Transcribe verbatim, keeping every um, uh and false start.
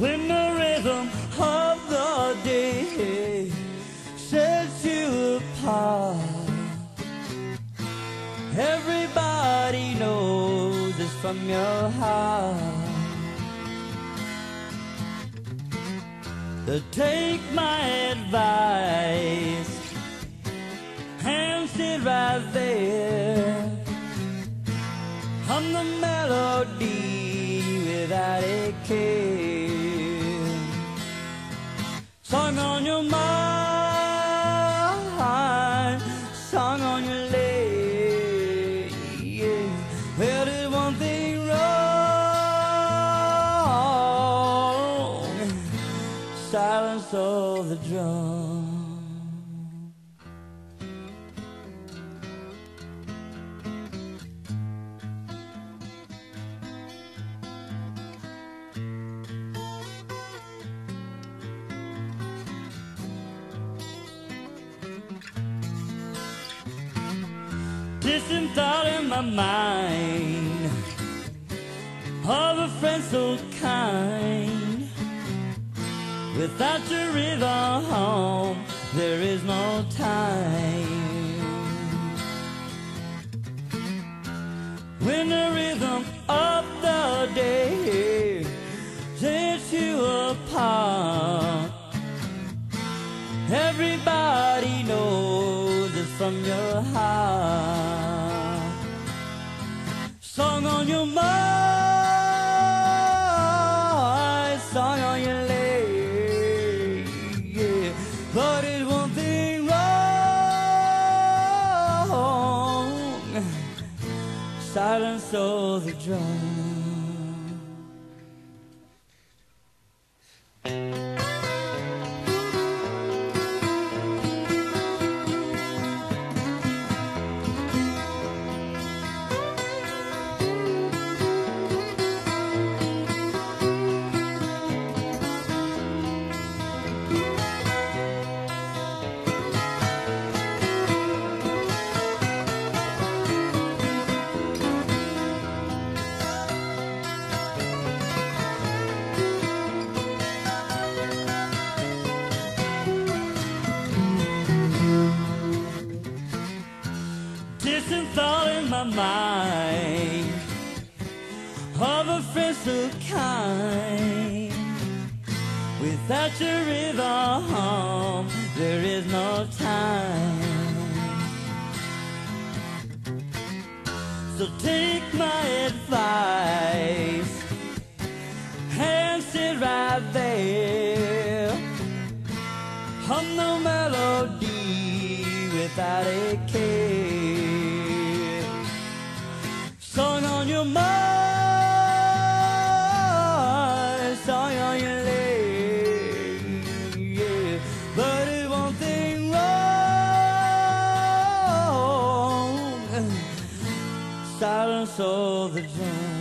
when the rhythm of the day sets you apart. Everybody knows it's from your heart. So take my advice and sit right there, hum the melody without a care. Song on your mind, song on your leg, yeah. Well, there's one thing wrong, silence of the drum. Distant thought in my mind of a friend so kind. Without your rhythm, there is no time. When the rhythm of the day sets you apart, everybody knows it's from your heart. Song on your mind, song on your leg, yeah. But it's one thing wrong, silence of the drum. Distant thought in my mind of a friend so kind. Without your rhythm, there is no time. So take my advice and sit right there, hum the melody without a care. Song on your mind, song on your leg, yeah. But it's one thing wrong, silence of the drum.